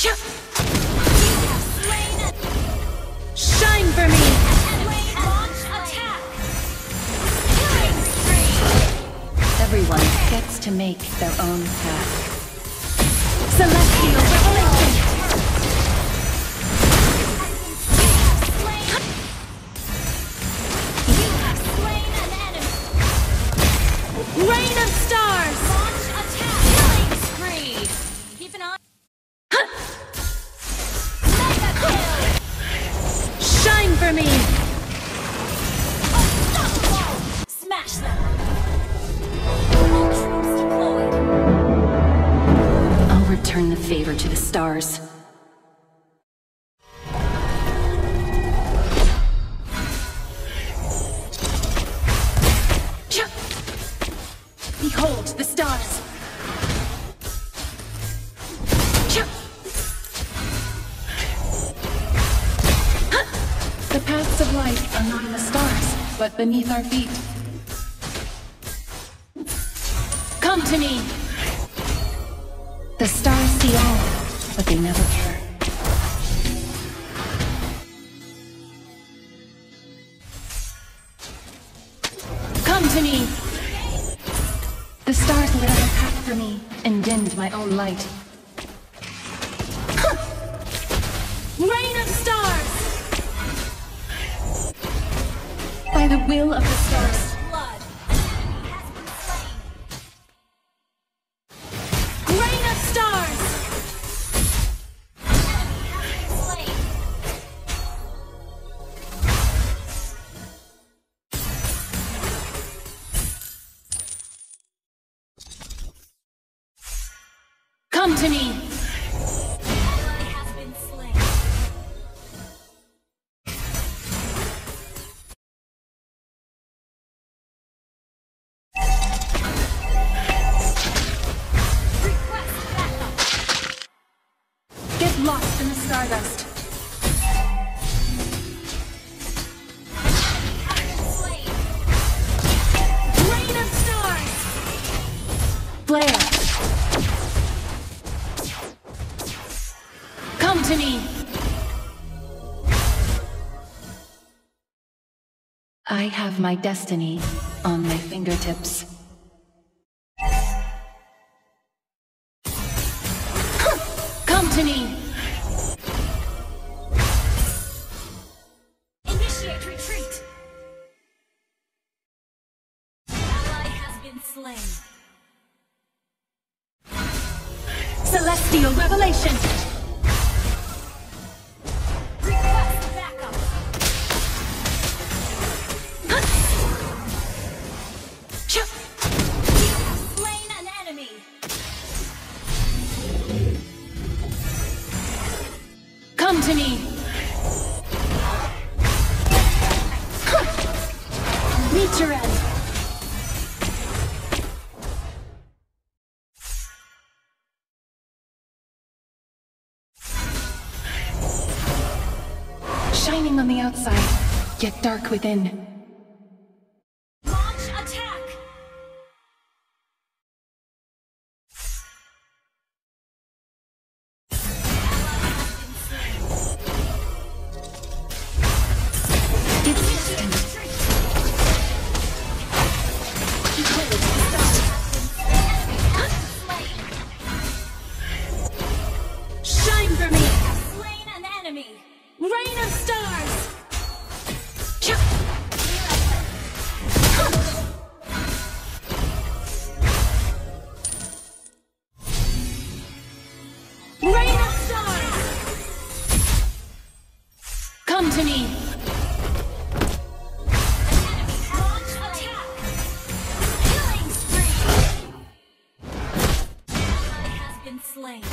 Shine for me! Launch attack! Killing spree! Everyone gets to make their own path. Celestial revelation! You have slain an enemy! Rain of stars! Launch attack! Killing spree! Keep an eye. Mega kill! Shine for me! Unstoppable! Smash them! All troops deployed! I'll return the favor to the stars. Behold the stars! The paths of life are not in the stars, but beneath our feet. Come to me! The stars see all, but they never care. Come to me! The stars lit up a path for me and dimmed my own light. Rain of stars! By the will of the stars. Blood has been slain! Rain of stars! Enemy has been slain! Come to me! Ally has been slain! Request backup! Get lost in the stardust. Enemy has been slain! Rain of stars! Flare! Come to me! I have my destiny on my fingertips. Come to me! Initiate retreat! Ally has been slain! Celestial revelation! Request backup! You have slain an enemy! Come to me! Meet your end! Shining on the outside, yet dark within. Launch attack! Ally has been slain! It's distant. Behold the stars. Shine for me! Slain an enemy! Rain of stars! Rain of stars! Come to me! Launch attack! Killing spree! Ally has been slain!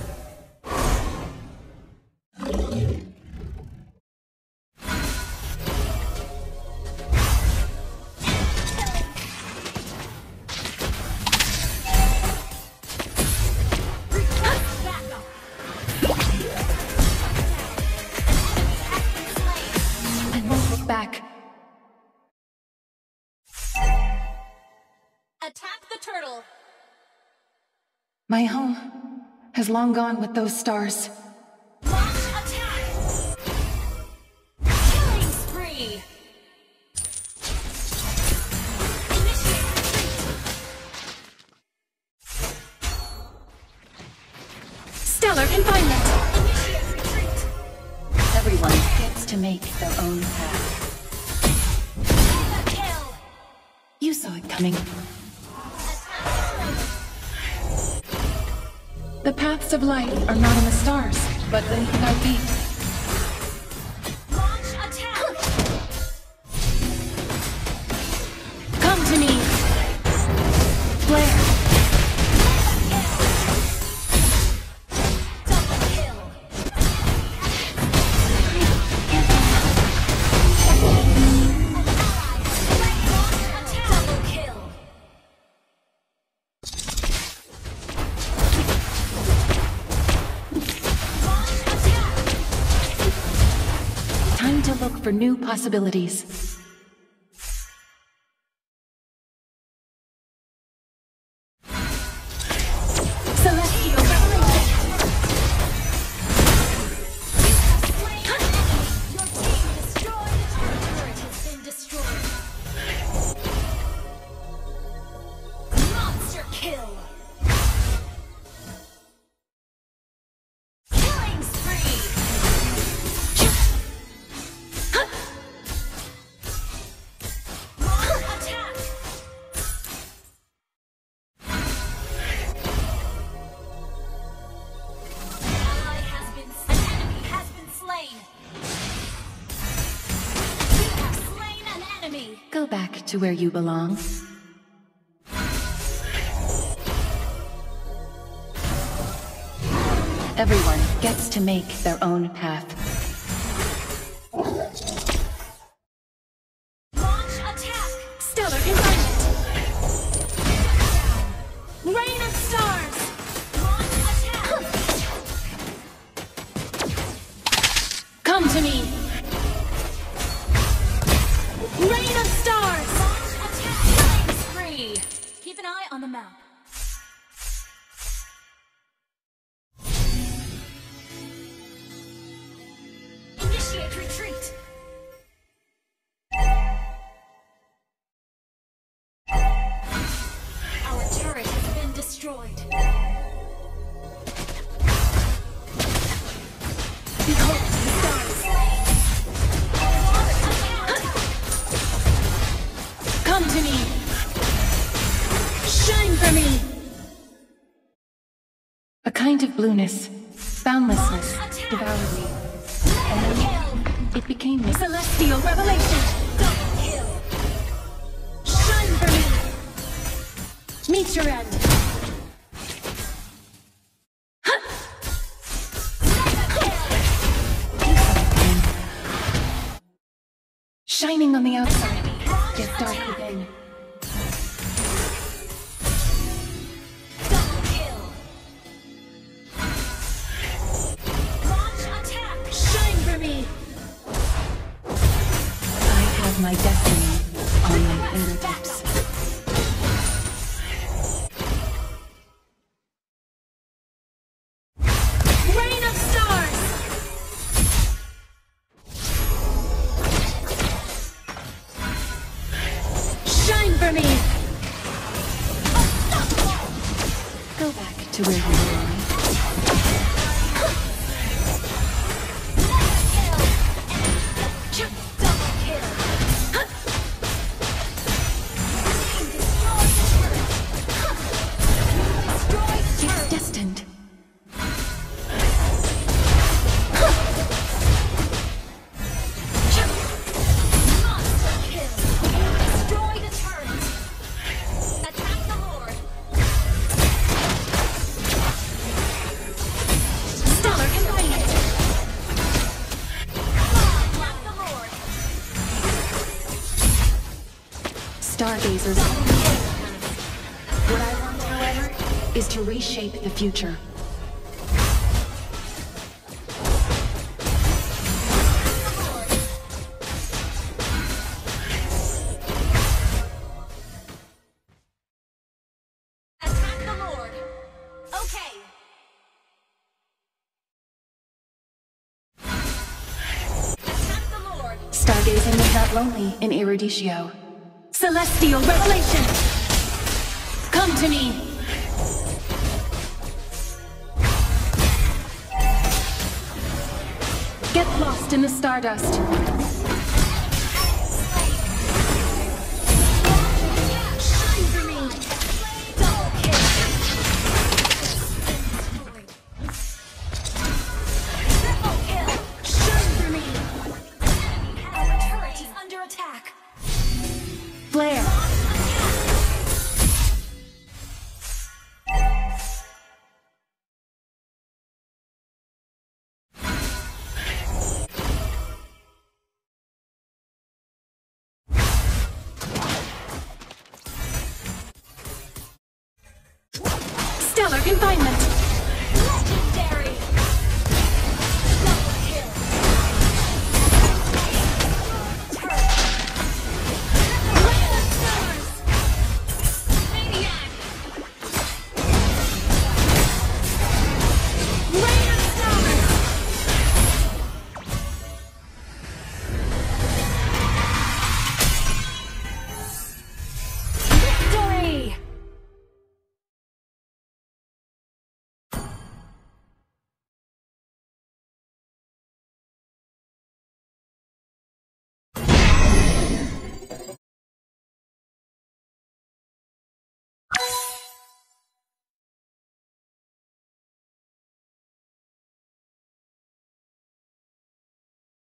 Request backup! I won't look back. Attack the turtle! My home has long gone with those stars. Launch attack! Killing spree! Initiate retreat! Stellar confinement! Initiate retreat! Everyone gets to make their own path. Mega kill! You saw it coming. The paths of light are not in the stars, but beneath our feet. Launch attack! Come to me! Flare! Double kill! Launch attack! Double kill! Launch attack! Time to look for new possibilities. Celestial revelation! Your team destroyed! Our turret has been destroyed. Monster kill! Killing spree! Launch attack! An enemy has been slain! You have slain an enemy! Go back to where you belong. Everyone gets to make their own path. Launch attack! Stellar confinement! Rain of stars! Launch attack! Come to me! Rain of stars! Launch attack! Killing spree! Keep an eye on the map. Initiate retreat! Our turret has been destroyed. Behold the stars! Come to me! Shine for me! A kind of blueness, boundlessness, devoured me. And then it became me. Celestial revelation! Double kill! Shine for me! Meet your end! Shining on the outside, yet dark within. Double kill! Launch attack! Shine for me! I have my destiny on my fingertips. Rain of stars! Shine for me! Go back to where you belong. Double kill! Team destroyed the turret! Destroyed It's turret! destined. Monster kill! Destroy the turret! Attack the Lord! Stellar confinement! Attack the Lord! Stargazers. What I want, however, is to reshape the future. Attack the Lord! Okay! Stargazing is not lonely in Eruditio. Celestial revelation! Come to me! Get lost in the stardust. Shine for me. Double kill. Triple kill. Shine for me. Our turret is under attack. Flare! Stellar confinement!